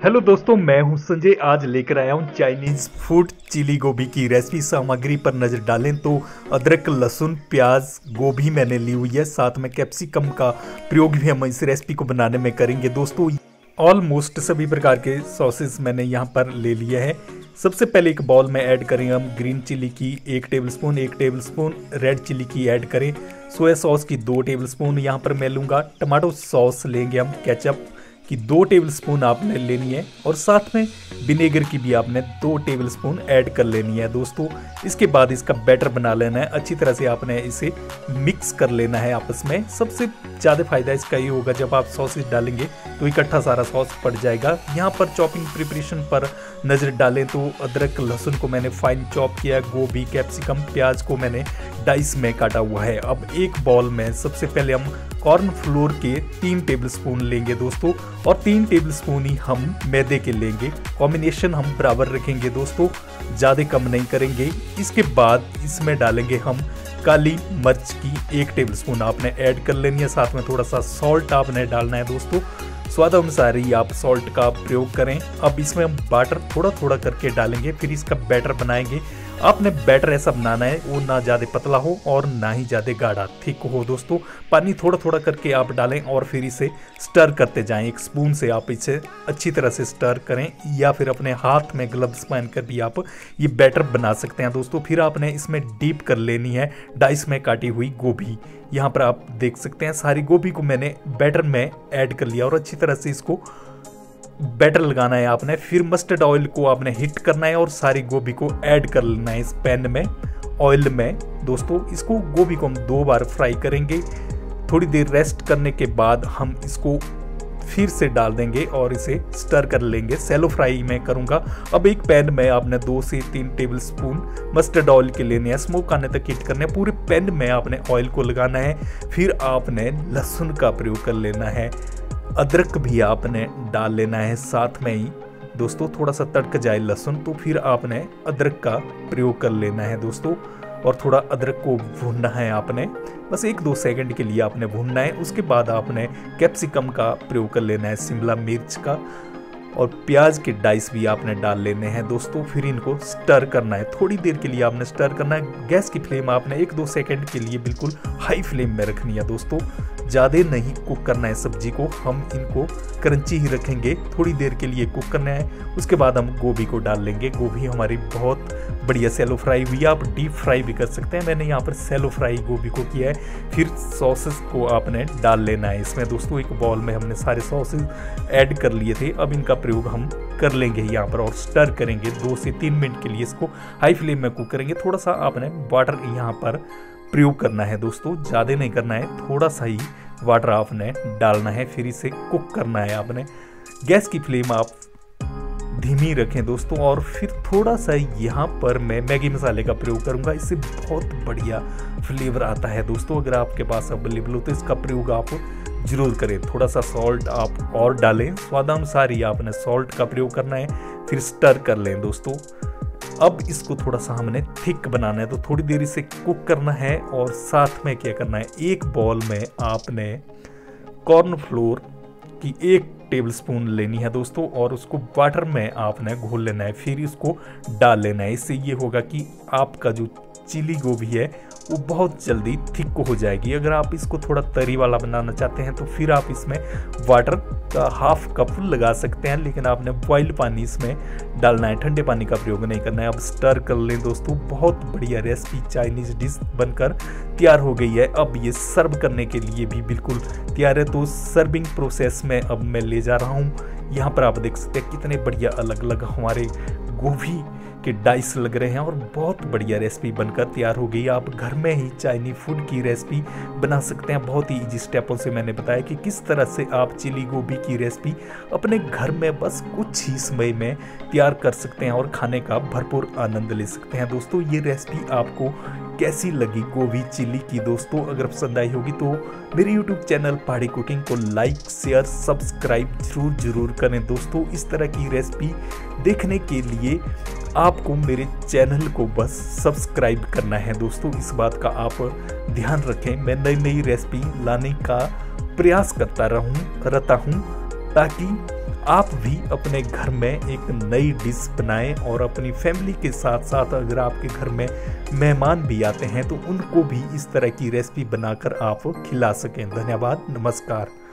Hello दोस्तों, मैं हूं संजय। आज लेकर आया हूं चाइनीज फूड चिली गोभी की रेसिपी। सामग्री पर नज़र डालें तो अदरक, लहसुन, प्याज, गोभी मैंने ली हुई है। साथ में कैप्सिकम का प्रयोग भी हम इस रेसिपी को बनाने में करेंगे दोस्तों। ऑलमोस्ट सभी प्रकार के सॉसेस मैंने यहाँ पर ले लिए हैं। सबसे पहले एक बाउल में ऐड करेंगे हम ग्रीन चिली की 1 टेबलस्पून, रेड चिली की ऐड करें, सोया सॉस की 2 टेबलस्पून यहाँ पर मैं लूँगा। टमाटो सॉस लेंगे हम, केचप की 2 टेबलस्पून आपने लेनी है, और साथ में विनेगर की भी आपने 2 टेबलस्पून ऐड कर लेनी है दोस्तों। इसके बाद इसका बैटर बना लेना है। अच्छी तरह से आपने इसे मिक्स कर लेना है आपस में। सबसे ज़्यादा फायदा इसका ये होगा जब आप सॉसेस डालेंगे तो इकट्ठा सारा सॉस पड़ जाएगा। यहाँ पर चॉपिंग प्रिपरेशन पर नज़र डालें तो अदरक लहसुन को मैंने फाइन चॉप किया, गोभी, कैप्सिकम, प्याज को मैंने डाइस में काटा हुआ है। अब एक बाउल में सबसे पहले हम कॉर्न फ्लोर के 3 टेबलस्पून लेंगे दोस्तों, और 3 टेबलस्पून ही हम मैदे के लेंगे। कॉम्बिनेशन हम बराबर रखेंगे दोस्तों, ज़्यादा कम नहीं करेंगे। इसके बाद इसमें डालेंगे हम काली मिर्च की 1 टेबलस्पून आपने ऐड कर लेनी है। साथ में थोड़ा सा सॉल्ट आपने डालना है दोस्तों, स्वाद अनुसार ही आप सॉल्ट का प्रयोग करें। अब इसमें हम वाटर थोड़ा थोड़ा करके डालेंगे, फिर इसका बैटर बनाएंगे। आपने बैटर ऐसा बनाना है वो ना ज़्यादा पतला हो और ना ही ज़्यादा गाढ़ा थिक हो दोस्तों। पानी थोड़ा थोड़ा करके आप डालें और फिर इसे स्टर करते जाएं। एक स्पून से आप इसे अच्छी तरह से स्टर करें, या फिर अपने हाथ में ग्लव्स पहनकर भी आप ये बैटर बना सकते हैं दोस्तों। फिर आपने इसमें डीप कर लेनी है डाइस में काटी हुई गोभी। यहाँ पर आप देख सकते हैं सारी गोभी को मैंने बैटर में ऐड कर लिया, और अच्छी तरह से इसको बैटर लगाना है आपने। फिर मस्टर्ड ऑयल को आपने हीट करना है और सारी गोभी को ऐड कर लेना है इस पैन में, ऑयल में दोस्तों। इसको गोभी को हम 2 बार फ्राई करेंगे। थोड़ी देर रेस्ट करने के बाद हम इसको फिर से डाल देंगे और इसे स्टर कर लेंगे। सैलो फ्राई मैं करूंगा। अब एक पैन में आपने 2 से 3 टेबलस्पून मस्टर्ड ऑयल के लेने हैं, स्मोक आने तक हीट करने हैं। पूरे पैन में आपने ऑयल को लगाना है। फिर आपने लहसुन का प्रयोग कर लेना है, अदरक भी आपने डाल लेना है साथ में ही दोस्तों। थोड़ा सा तड़क जाए लहसुन तो फिर आपने अदरक का प्रयोग कर लेना है दोस्तों, और थोड़ा अदरक को भूनना है आपने, बस 1-2 सेकंड के लिए आपने भूनना है। उसके बाद आपने कैप्सिकम का प्रयोग कर लेना है, शिमला मिर्च का, और प्याज के डाइस भी आपने डाल लेने हैं दोस्तों। फिर इनको स्टर करना है, थोड़ी देर के लिए आपने स्टर करना है। गैस की फ्लेम आपने 1-2 सेकंड के लिए बिल्कुल हाई फ्लेम में रखनी है दोस्तों, ज़्यादा नहीं कुक करना है सब्जी को। हम इनको क्रंची ही रखेंगे, थोड़ी देर के लिए कुक करना है। उसके बाद हम गोभी को डाल लेंगे। गोभी हमारी बहुत बढ़िया सैलो फ्राई हुई है, आप डीप फ्राई भी कर सकते हैं। मैंने यहाँ पर सैलो फ्राई गोभी को किया है। फिर सॉसेस को आपने डाल लेना है इसमें दोस्तों। एक बाउल में हमने सारे सॉसेस ऐड कर लिए थे, अब इनका प्रयोग हम कर लेंगे यहाँ पर और स्टर करेंगे। 2 से 3 मिनट के लिए इसको हाई फ्लेम में कुक करेंगे। थोड़ा सा आपने वाटर यहाँ पर प्रयोग करना है दोस्तों, ज़्यादा नहीं करना है, थोड़ा सा ही वाटर आपने डालना है। फिर इसे कुक करना है आपने। गैस की फ्लेम आप धीमी रखें दोस्तों, और फिर थोड़ा सा यहाँ पर मैं मैगी मसाले का प्रयोग करूँगा। इससे बहुत बढ़िया फ्लेवर आता है दोस्तों। अगर आपके पास अवेलेबल हो तो इसका प्रयोग आप जरूर करें। थोड़ा सा सॉल्ट आप और डालें, स्वादानुसार ही आपने सॉल्ट का प्रयोग करना है। फिर स्टर कर लें दोस्तों। अब इसको थोड़ा सा हमने थिक बनाना है तो थोड़ी देर इसे कुक करना है। और साथ में क्या करना है, एक बाउल में आपने कॉर्न फ्लोर की 1 टेबलस्पून लेनी है दोस्तों, और उसको वाटर में आपने घोल लेना है। फिर इसको डाल लेना है। इससे ये होगा कि आपका जो चिली गोभी है वो बहुत जल्दी थिक हो जाएगी। अगर आप इसको थोड़ा तरी वाला बनाना चाहते हैं तो फिर आप इसमें वाटर का 1/2 कप लगा सकते हैं, लेकिन आपने बॉइल्ड पानी इसमें डालना है, ठंडे पानी का प्रयोग नहीं करना है। अब स्टर कर लें दोस्तों। बहुत बढ़िया रेसिपी चाइनीज डिश बनकर तैयार हो गई है। अब ये सर्व करने के लिए भी बिल्कुल तैयार है। तो सर्विंग प्रोसेस में अब मैं ले जा रहा हूँ। यहाँ पर आप देख सकते हैं कितने बढ़िया अलग अलग हमारे गोभी के डाइस लग रहे हैं, और बहुत बढ़िया रेसिपी बनकर तैयार हो गई। आप घर में ही चाइनीज फूड की रेसिपी बना सकते हैं। बहुत ही इजी स्टेपों से मैंने बताया कि किस तरह से आप चिली गोभी की रेसिपी अपने घर में बस कुछ ही समय में तैयार कर सकते हैं और खाने का भरपूर आनंद ले सकते हैं दोस्तों। ये रेसिपी आपको कैसी लगी गोभी चिली की दोस्तों? अगर पसंद आई होगी तो मेरे यूट्यूब चैनल पहाड़ी कुकिंग को लाइक, शेयर, सब्सक्राइब जरूर करें दोस्तों। इस तरह की रेसिपी देखने के लिए आपको मेरे चैनल को बस सब्सक्राइब करना है दोस्तों। इस बात का आप ध्यान रखें। मैं नई नई रेसिपी लाने का प्रयास करता रहता हूँ ताकि आप भी अपने घर में एक नई डिश बनाएं और अपनी फैमिली के साथ साथ अगर आपके घर में मेहमान भी आते हैं तो उनको भी इस तरह की रेसिपी बनाकर आप खिला सकें। धन्यवाद, नमस्कार।